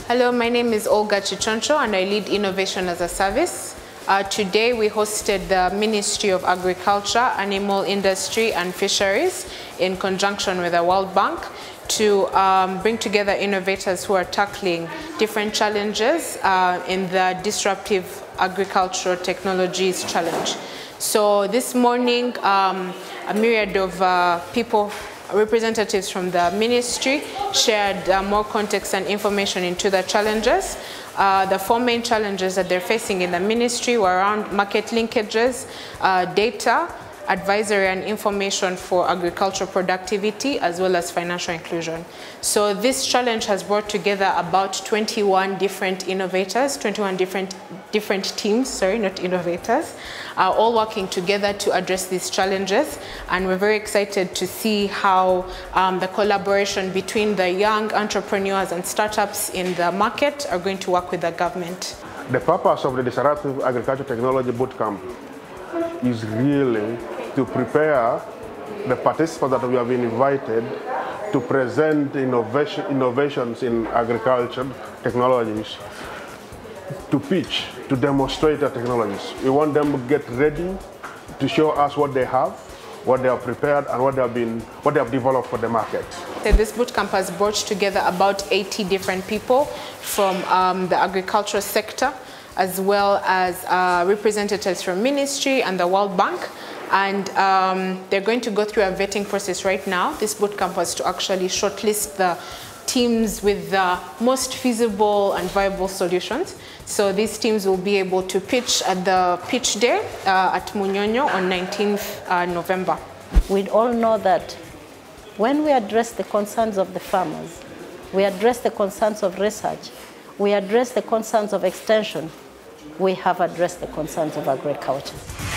Hello, my name is Olga Chichoncho and I lead Innovation as a Service. Today we hosted the Ministry of Agriculture, Animal Industry and Fisheries in conjunction with the World Bank to bring together innovators who are tackling different challenges in the Disruptive Agricultural Technologies Challenge. So this morning, a myriad of people, representatives from the ministry, shared more context and information into the challenges. The four main challenges that they're facing in the ministry were around market linkages, data, advisory and information for agricultural productivity, as well as financial inclusion. So this challenge has brought together about 21 different innovators, 21 different teams, sorry, not innovators, all working together to address these challenges. And we're very excited to see how the collaboration between the young entrepreneurs and startups in the market are going to work with the government. The purpose of the Disruptive Agriculture Technology Bootcamp is really to prepare the participants that we have been invited to present innovations in agriculture technologies, to pitch, to demonstrate the technologies. We want them to get ready to show us what they have, what they have prepared, and what they have developed for the market. This bootcamp has brought together about 80 different people from the agricultural sector, as well as representatives from ministry and the World Bank. And they're going to go through a vetting process right now. This bootcamp was to actually shortlist the teams with the most feasible and viable solutions. So these teams will be able to pitch at the pitch day at Munyonyo on 19th November. We all know that when we address the concerns of the farmers, we address the concerns of research, we address the concerns of extension, we have addressed the concerns of agriculture.